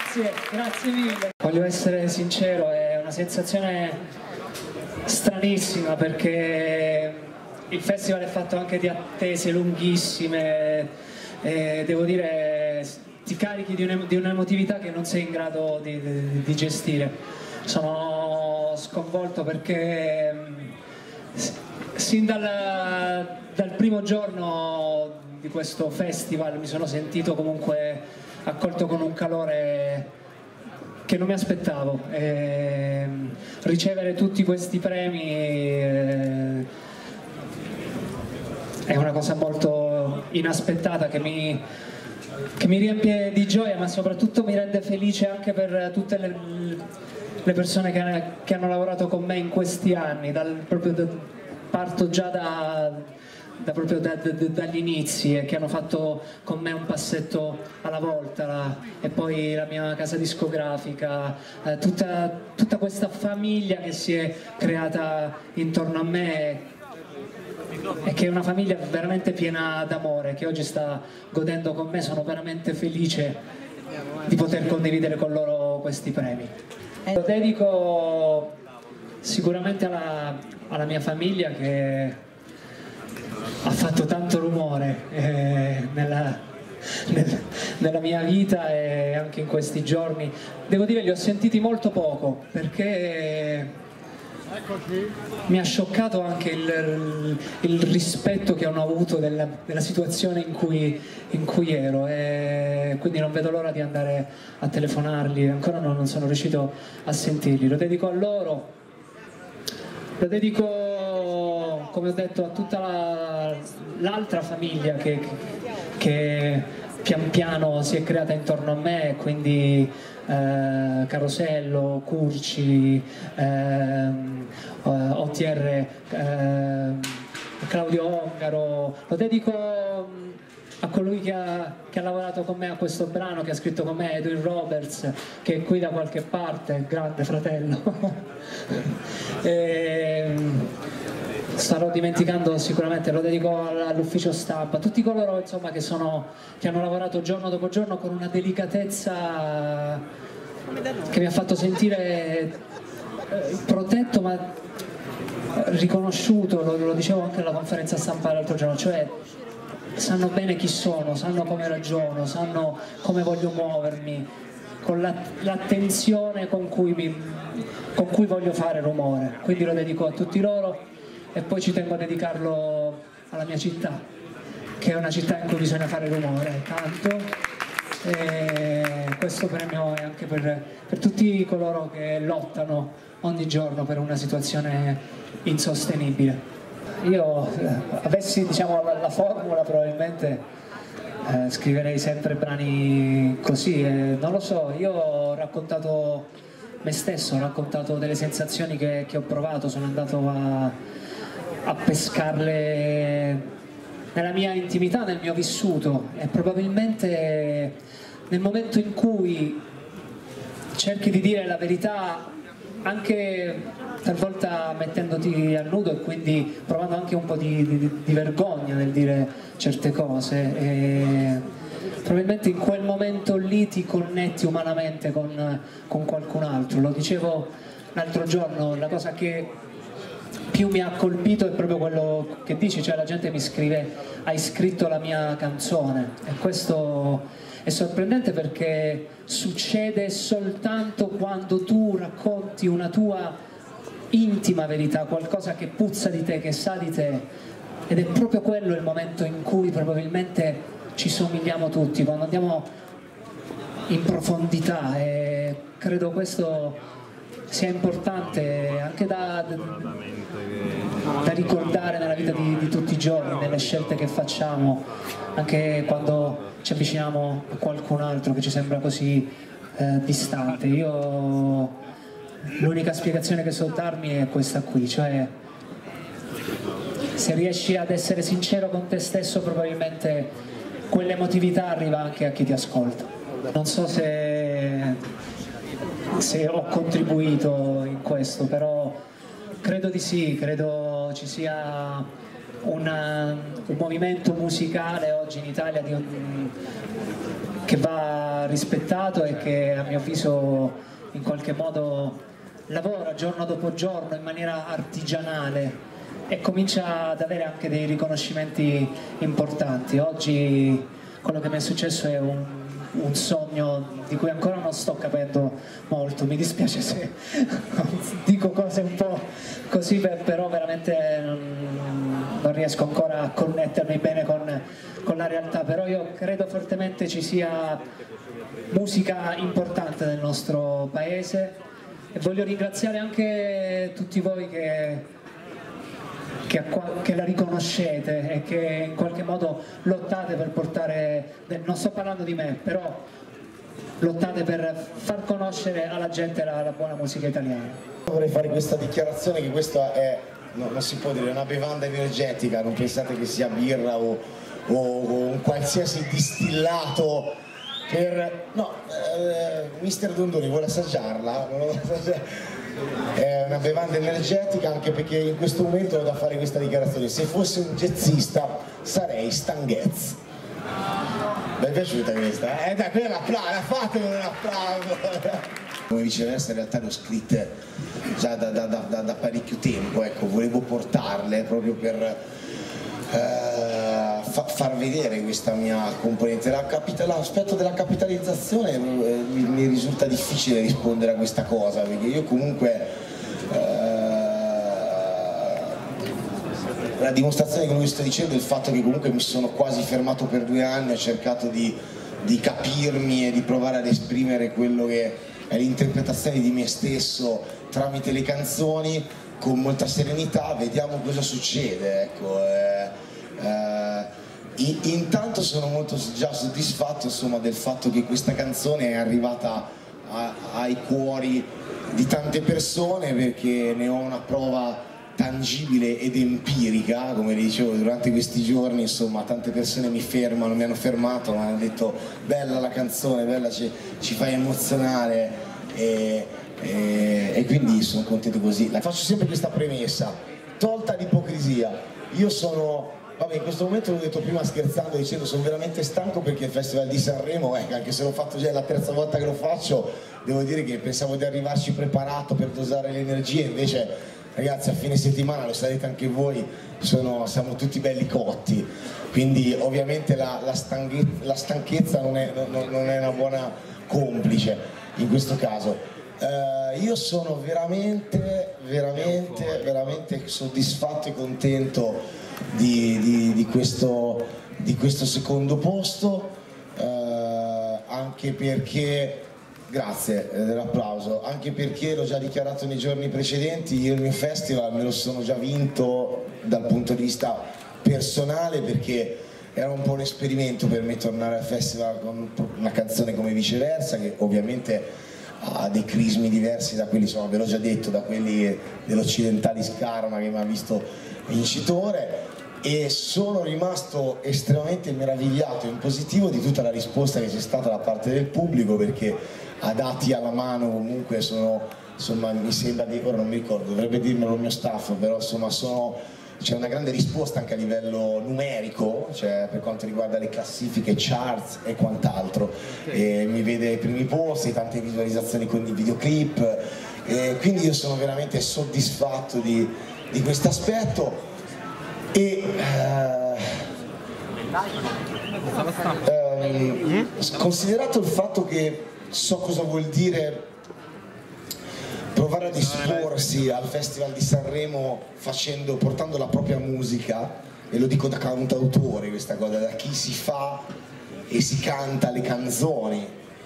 Grazie mille. Voglio essere sincero, è una sensazione stranissima perché il festival è fatto anche di attese lunghissime e devo dire ti carichi di un'emotività che non sei in grado di gestire. Sono sconvolto perché sin dal primo giorno di questo festival mi sono sentito comunque accolto con un calore che non mi aspettavo. Ricevere tutti questi premi è una cosa molto inaspettata che mi riempie di gioia, ma soprattutto mi rende felice anche per tutte le persone che hanno lavorato con me in questi anni, parto già proprio dagli inizi e che hanno fatto con me un passetto alla volta e poi la mia casa discografica, tutta questa famiglia che si è creata intorno a me e che è una famiglia veramente piena d'amore che oggi sta godendo con me. Sono veramente felice di poter condividere con loro questi premi. Lo dedico sicuramente alla mia famiglia che ha fatto tanto rumore nella mia vita e anche in questi giorni. Devo dire, li ho sentiti molto poco perché mi ha scioccato anche il rispetto che hanno avuto della situazione in cui ero, e quindi non vedo l'ora di andare a telefonarli. Ancora non sono riuscito a sentirli. Lo dedico a loro, lo dedico, come ho detto, a tutta l'altra famiglia che pian piano si è creata intorno a me, quindi Carosello, Curci, OTR, Claudio Ongaro. Lo dedico a colui che ha lavorato con me a questo brano, che ha scritto con me, Edwin Roberts, che è qui da qualche parte, grande fratello. Starò dimenticando sicuramente, lo dedico all'ufficio stampa, a tutti coloro insomma che hanno lavorato giorno dopo giorno con una delicatezza che mi ha fatto sentire protetto ma riconosciuto. Lo dicevo anche alla conferenza stampa l'altro giorno, cioè sanno bene chi sono, sanno come ragiono, sanno come voglio muovermi, con l'attenzione con cui voglio fare rumore. Quindi lo dedico a tutti loro e poi ci tengo a dedicarlo alla mia città, che è una città in cui bisogna fare rumore, tanto. E questo premio è anche per tutti coloro che lottano ogni giorno per una situazione insostenibile. Io avessi, diciamo, la formula, probabilmente scriverei sempre brani così, non lo so. Io ho raccontato me stesso, ho raccontato delle sensazioni che ho provato, sono andato a pescarle nella mia intimità, nel mio vissuto, e probabilmente nel momento in cui cerchi di dire la verità, anche talvolta mettendoti a nudo e quindi provando anche un po' di vergogna nel dire certe cose, e probabilmente in quel momento lì ti connetti umanamente con qualcun altro. Lo dicevo l'altro giorno, la cosa che più mi ha colpito è proprio quello che dici, cioè la gente mi scrive: hai scritto la mia canzone, e questo è sorprendente perché succede soltanto quando tu racconti una tua intima verità, qualcosa che puzza di te, che sa di te, ed è proprio quello il momento in cui probabilmente ci somigliamo tutti, quando andiamo in profondità, e credo questo sia importante anche da ricordare nella vita di tutti i giorni, nelle scelte che facciamo, anche quando ci avviciniamo a qualcun altro che ci sembra così distante. Io l'unica spiegazione che so darmi è questa qui, cioè se riesci ad essere sincero con te stesso, probabilmente quell'emotività arriva anche a chi ti ascolta. Non so se ho contribuito in questo, però credo di sì, credo ci sia un movimento musicale oggi in Italia che va rispettato e che a mio avviso in qualche modo lavora giorno dopo giorno in maniera artigianale e comincia ad avere anche dei riconoscimenti importanti. Oggi quello che mi è successo è un sogno di cui ancora non sto capendo molto, mi dispiace se dico cose un po' così, però veramente non riesco ancora a connettermi bene con la realtà, però io credo fortemente ci sia musica importante nel nostro paese e voglio ringraziare anche tutti voi che la riconoscete e che in qualche modo lottate per portare, non sto parlando di me, però lottate per far conoscere alla gente la buona musica italiana. Vorrei fare questa dichiarazione che questa è, non si può dire, una bevanda energetica, non pensate che sia birra o un qualsiasi distillato per... no, mister Dondoni vuole assaggiarla? È una bevanda energetica, anche perché in questo momento ho da fare questa dichiarazione: se fossi un jazzista sarei Stan Getz. Mi è piaciuta questa? Dai, quella fatemi un applauso! Come viceversa in realtà le ho scritte già da parecchio tempo, ecco, volevo portarle proprio per far vedere questa mia componente. L'aspetto della capitalizzazione mi risulta difficile rispondere a questa cosa, perché io comunque la dimostrazione di quello che sto dicendo è il fatto che comunque mi sono quasi fermato per 2 anni, ho cercato di capirmi e di provare ad esprimere quello che è l'interpretazione di me stesso tramite le canzoni con molta serenità. Vediamo cosa succede, ecco. Intanto sono molto già soddisfatto, insomma, del fatto che questa canzone è arrivata ai cuori di tante persone, perché ne ho una prova tangibile ed empirica. Come vi dicevo, durante questi giorni, insomma, tante persone mi hanno fermato, mi hanno detto bella la canzone, bella, ci fai emozionare, e quindi sono contento così. Faccio sempre questa premessa, tolta l'ipocrisia, io sono... Vabbè, in questo momento l'ho detto prima scherzando, dicendo sono veramente stanco perché il Festival di Sanremo, anche se l'ho fatto già, è la 3ª volta che lo faccio, devo dire che pensavo di arrivarci preparato per dosare le energie, invece ragazzi a fine settimana, lo sapete anche voi, siamo tutti belli cotti, quindi ovviamente la stanchezza non è una buona complice in questo caso. Io sono veramente soddisfatto e contento di questo secondo posto, anche perché, grazie dell'applauso, anche perché l'ho già dichiarato nei giorni precedenti, io il mio festival me lo sono già vinto dal punto di vista personale, perché era un po' un esperimento per me tornare al festival con una canzone come Viceversa, che ovviamente ha dei crismi diversi da quelli, insomma, ve l'ho già detto, da quelli dell'Occidentalis Karma che mi ha visto vincitore, e sono rimasto estremamente meravigliato in positivo di tutta la risposta che c'è stata da parte del pubblico, perché a dati alla mano comunque sono, insomma, mi sembra di, ora non mi ricordo, dovrebbe dirmelo il mio staff, però insomma c'è una grande risposta anche a livello numerico, cioè per quanto riguarda le classifiche, charts e quant'altro, mi vede ai primi posti, tante visualizzazioni con i videoclip, quindi io sono veramente soddisfatto di questo aspetto. E considerato il fatto che so cosa vuol dire provare ad esporsi al Festival di Sanremo portando la propria musica, e lo dico da cantautore questa cosa, da chi si fa e si canta le canzoni.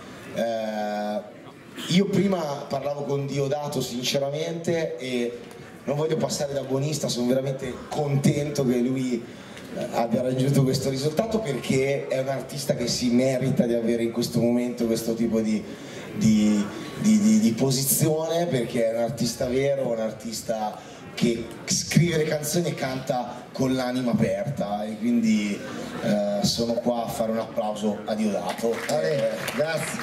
Io prima parlavo con Diodato sinceramente e non voglio passare da buonista, sono veramente contento che lui abbia raggiunto questo risultato, perché è un artista che si merita di avere in questo momento questo tipo di posizione, perché è un artista vero, un artista che scrive le canzoni e canta con l'anima aperta, e quindi sono qua a fare un applauso a Diodato. Grazie.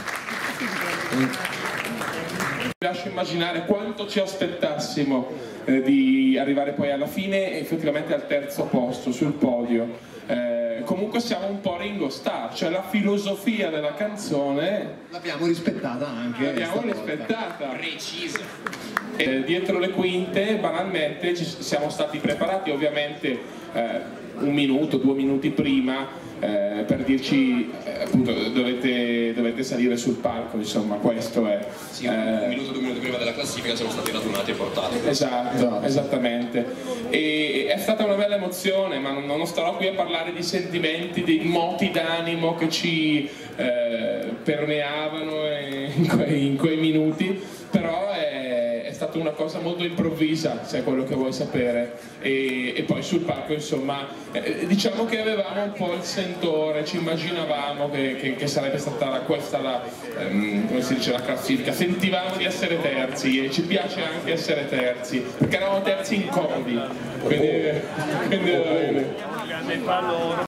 Vi lascio immaginare quanto ci aspettassimo di arrivare poi alla fine, effettivamente al 3° posto sul podio. comunque siamo un po' Ringo Starr, cioè la filosofia della canzone l'abbiamo rispettata anche. l'abbiamo rispettata. Precisa. Dietro le quinte banalmente ci siamo stati preparati ovviamente 1 minuto, 2 minuti prima per dirci appunto dovete salire sul palco, insomma questo è. Sì, 1 minuto, 2 minuti prima della classifica siamo stati radunati e portati. Esatto, esattamente. E è stata una bella emozione, ma non starò qui a parlare di sentimenti, di moti d'animo che ci permeavano in quei minuti, però è stata una cosa molto improvvisa, se è quello che vuoi sapere, e poi sul palco insomma diciamo che avevamo un po' il sentore, ci immaginavamo che sarebbe stata questa come si dice, la classifica, sentivamo di essere terzi e ci piace anche essere terzi, perché eravamo terzi incomodi, quindi va bene.